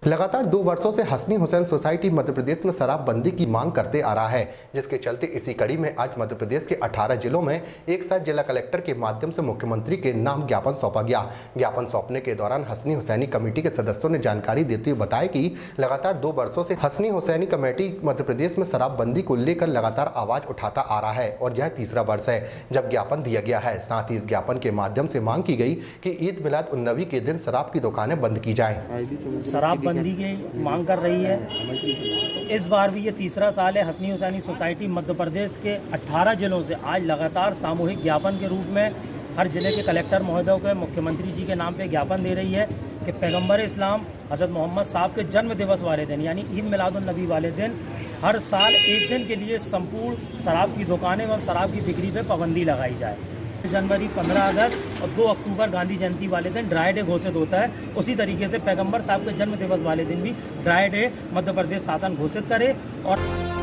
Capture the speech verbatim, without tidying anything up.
लगातार दो वर्षों से हसनी हुसैन सोसाइटी मध्य प्रदेश में शराबबंदी की मांग करते आ रहा है, जिसके चलते इसी कड़ी में आज मध्य प्रदेश के अठारह जिलों में एक साथ जिला कलेक्टर के माध्यम से मुख्यमंत्री के नाम ज्ञापन सौंपा गया। ज्ञापन सौंपने के दौरान हसनी हुसैनी कमेटी के सदस्यों ने जानकारी देते हुए बताया कि लगातार दो वर्षों से हसनी हुसैनी कमेटी मध्य प्रदेश में शराबबंदी को लेकर लगातार आवाज उठाता आ रहा है और यह तीसरा वर्ष है जब ज्ञापन दिया गया है। साथ ही इस ज्ञापन के माध्यम से मांग की गई कि ईद मिलाद उन नबी के दिन शराब की दुकानें बंद की जाएं। शराबबंदी की मांग कर रही है। तो इस बार भी ये तीसरा साल है। हसनी हुसैनी सोसाइटी मध्य प्रदेश के अठारह जिलों से आज लगातार सामूहिक ज्ञापन के रूप में हर जिले के कलेक्टर महोदयों के मुख्यमंत्री जी के नाम पे ज्ञापन दे रही है कि पैगंबर इस्लाम हज़रत मोहम्मद साहब के जन्म दिवस वाले दिन यानी ईद मिलादुन नबी वाले दिन हर साल एक दिन के लिए संपूर्ण शराब की दुकानें एवं शराब की बिक्री पे पाबंदी लगाई जाए। जनवरी, पंद्रह अगस्त और दो अक्टूबर गांधी जयंती वाले दिन ड्राई डे घोषित होता है। उसी तरीके से पैगंबर साहब के जन्म दिवस वाले दिन भी ड्राई डे मध्य प्रदेश शासन घोषित करे और